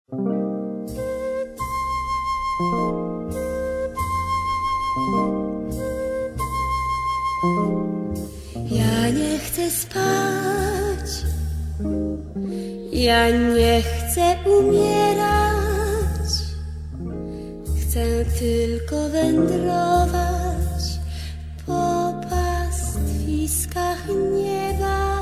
Ja nie chcę spać, ja nie chcę umierać, chcę tylko wędrować po pastwiskach nieba.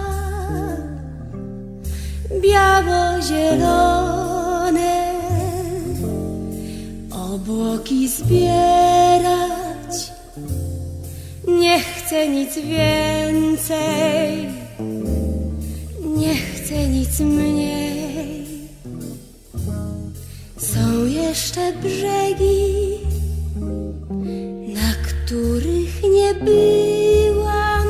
Biało-zielone obłoki zbierać, nie chcę nic więcej, nie chcę nic mniej. Są jeszcze brzegi, na których nie byłam.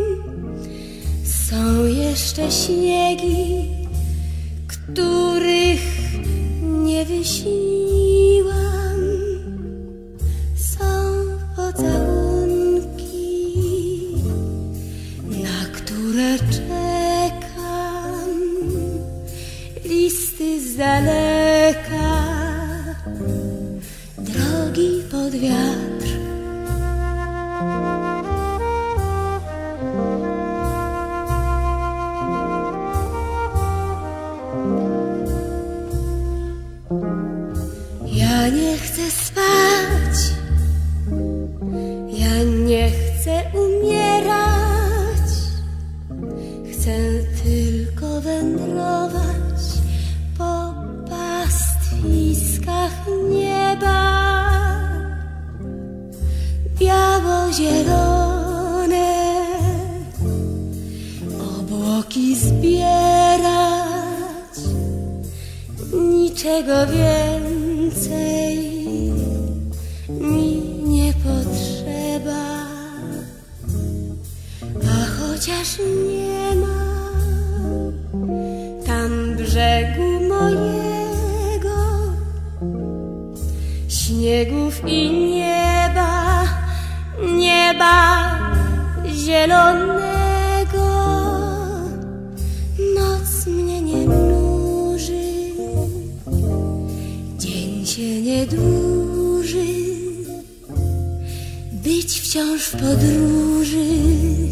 Są jeszcze śniegi, których nie wyśniłam. Są pocałunki, na które czekam, listy z daleka, drogi pod wiatr. Ja nie chcę spać, ja nie chcę umierać, chcę tylko wędrować po pastwiskach nieba. Biało-zielone obłoki zbierać, niczego więcej mi nie potrzeba. A chociaż nie ma tam brzegu mojego, śniegów i nieba, nieba zielonego, noc mnie nie nuży, dzień się nie dłuży, być wciąż w podróży.